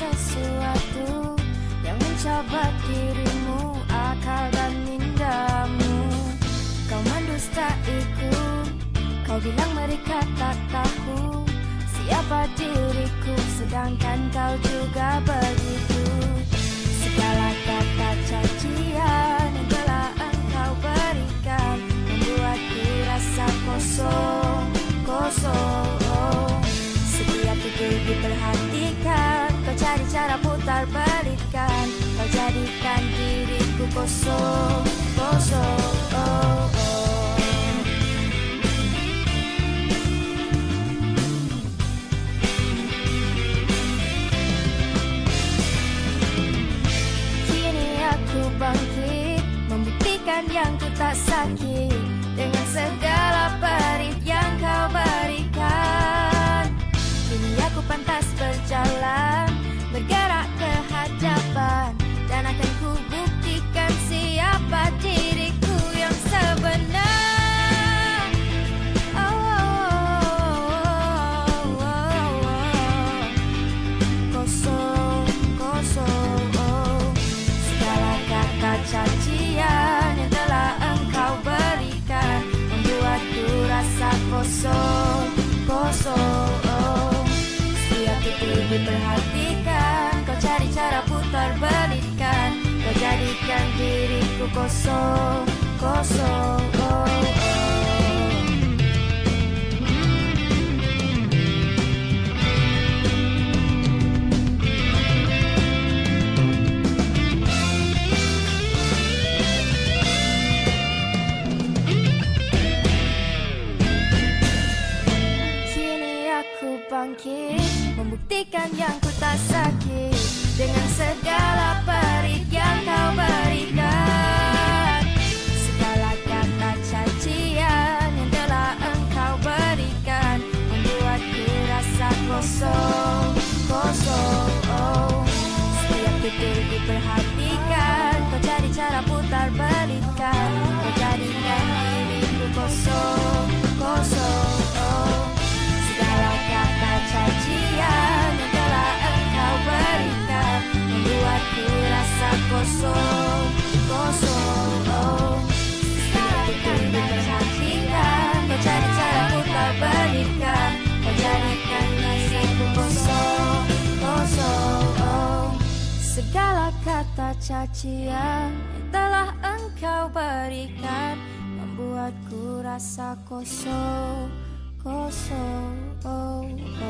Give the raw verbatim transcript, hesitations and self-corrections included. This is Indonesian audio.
sesuatu yang mencoba dirimu, akal dan mindamu. Kau mendustaiku, kau bilang mereka tak tahu siapa diriku, sedangkan kau juga begitu. Segala kata cacian yang telah engkau berikan membuatku rasa kosong, kosong. Setiap titik diperhatikan, kau cari cara putar balikan, kau jadikan diriku kosong, kosong. Oh, oh. Bangkit, membuktikan yang ku tak sakit dengan segala perih yang kau berikan. Kini aku pantas berjalan, bergerak ke hadapan, dan akan ku buktikan siapa diriku yang sebenar. Oh, oh, oh, oh, oh. Kosong, kosong. Cacian yang telah engkau berikan membuatku rasa kosong, kosong. Oh. Setiap titik diperhatikan, kau cari cara putar balikan, kau jadikan diriku kosong, kosong. Oh, oh. Bangkit, membuktikan yang ku tak sakit dengan segala perih yang kau berikan. Segala kata cacian yang telah engkau berikan membuatku rasa kosong, kosong. Oh. Setiap titik diperhatikan, kau cari cara putar balikan, kau jadikan diriku kosong, kosong. Oh. Segala kata cacian yang telah engkau berikan membuatku rasa kosong, kosong. Oh. Setiap titik diperhatikan, kau cari cara putar balikan, kau jadikan diriku kosong, kosong. Oh. Segala kata cacian yang telah engkau berikan membuatku rasa kosong, kosong. Oh.